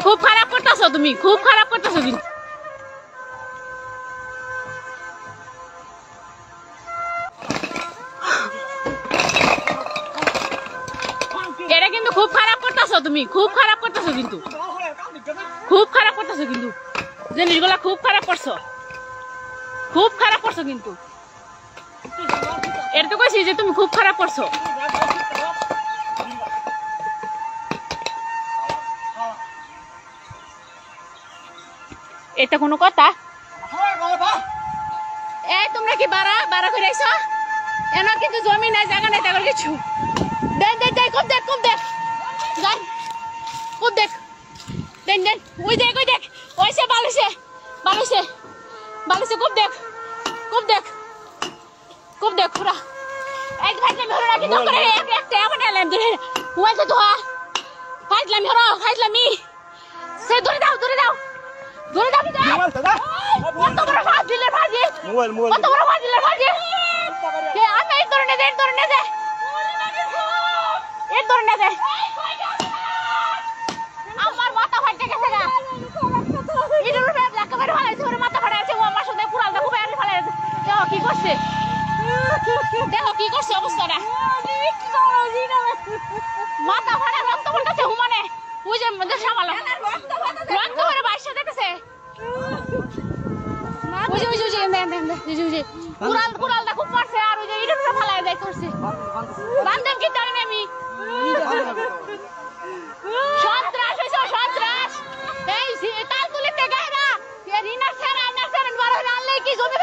খুব খারাপ করতেছো তুমি, খুব খারাপ করতেছো কিন্তু। এটা কিন্তু খুব খারাপ করতেছো তুমি, খুব খারাপ করতেছো কিন্তু, খুব খারাপ করতেছো কিন্তু, জিনিসগুলা খুব খারাপ করছো, খুব খারাপ করছো কিন্তু। এটা তো কইছি যে তুমি খুব খারাপ করছো। এটা কোনো কথা? এই তোমরা কি বাড়া করে আইছো? এনার কিন্তু জমি নাই, জায়গা নাই, তাগর কিছু। দেন দেন দেন, খুব দেখ, খুব দেখ, যাই খুব দেখ, দেন দেন, ওই দেখ, ওই দেখ, ওইসে বালুসে, বালুসে, বালুসে, খুব দেখ, খুব দেখ, খুব দেখ পুরা। এক ফাইজলামি হলো নাকি তো করে একটা এমন এলাম ধরে মোবাইল তো ফাইজলামি হলো, ফাইজলামি সে ধরে দাও, ধরে দাও, ধরে দাও, কত বড় ফাঁস দিলে ফাঁসি, কত বড় ফাঁস দিলে ফাঁসি। আমি এই ধরনের দে, এই ধরনের দে, এই ধরনের দে, আমার মাথা ফাটে গেছে গা। এটার উপরে একেবারে ফালাইছে, ওর মাথা ফাটে আছে, ও আমার সাথে কুড়ালটা খুব এর ফালাইছে। দেখো কি করছে, দেখো কি করছে অবস্থাটা, মাথা ফাটা রক্ত পড়তেছে হুমানে, ওই যে মধ্যে সামাল রক্ত করে বাইশে দেখতেছে, কুড়ালটা খুব মারছে, আর ওই যে এটার উপরে ফালাই যাই করছে। বান্ধব কি জানি আমি সন্ত্রাস হয়েছে, সন্ত্রাস। এই তাল তুলিতে গায়রা রিনার সেরা, বার হয়ে আনলে কি জমি